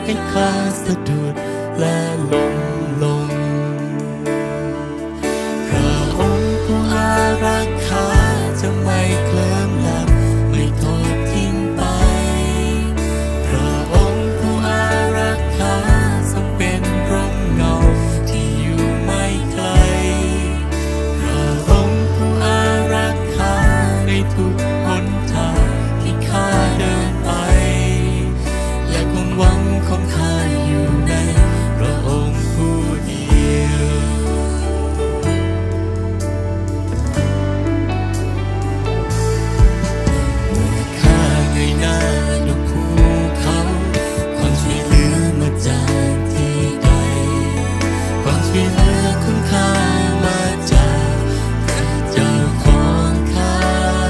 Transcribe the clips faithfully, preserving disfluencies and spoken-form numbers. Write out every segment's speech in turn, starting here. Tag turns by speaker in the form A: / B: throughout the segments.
A: ให้ข้าสะดุดและล้มลงพระองค์ผู้อารักขาจะไม่เคลิ้มหลับไม่ทอดทิ้งไปพระองค์ผู้อารักขาทรงเป็นร่มเงาที่อยู่ไม่ไกลพระองค์ผู้อารักขาในทุกหนทางที่ข้าเดินไปและความหวังของข้าอยู่ในพระองค์ผู้เดียวเมื่อข้าเงยหน้าดูภูเขาความช่วยเหลือมาจากที่ใดความช่วยเหลือของข้ามาจากพระเจ้าของข้า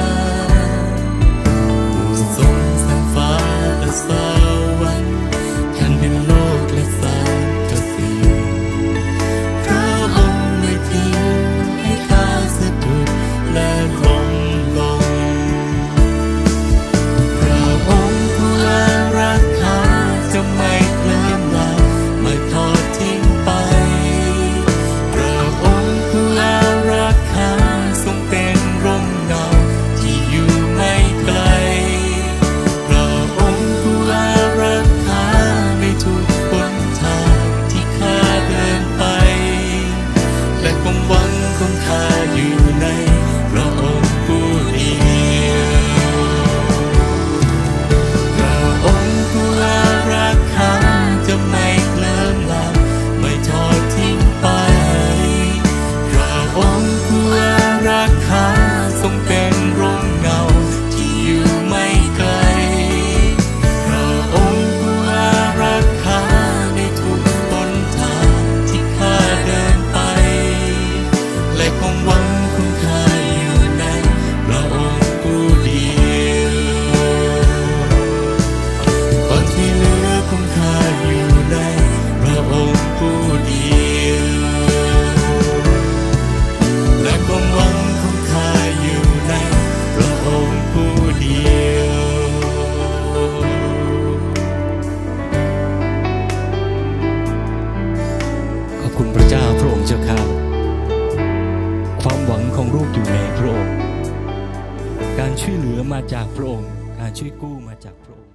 A: ผู้ทรงสร้างฟ้าและสวรรค์แผ่นดินโลกและสรรพสิ่งพระองค์ไม่ทิ้งให้ข้าสะดุดและล้มลงพระองค์ผู้อารักขาจะไม่เคลิ้มหลับไม่ทอดทิ้งไปพระองค์ผู้อารักขาทรงเป็นร่มเงาที่อยู่ไม่ไกลพระองค์ผู้อารักขาในทุกหนทางที่ข้าเดินไปและความหวังของข้าอยู่ในพระองค์ผู้เดียวพระองค์ผู้อารักขาจะไม่เคลิ้มหลับไม่ทอดทิ้งไปพระองค์ผู้อารักขาทรงเป็นร่มเงาที่อยู่ไม่ไกลพระองค์ผู้อารักขาในทุกหนทางที่ข้าเดินไปและความหวังของข้าอยู่ในพระองค์ผู้เดียวความช่วยเหลือของข้าอยู่ในพระองค์ผู้เดียวและความหวังของข้าอยู่ในพระองค์ผู้เดียวขอบคุณพระเจ้าพระองค์เจ้าข้าความหวังของลูกอยู่ในพระองค์การช่วยเหลือมาจากพระองค์การช่วยกู้มาจากพระองค์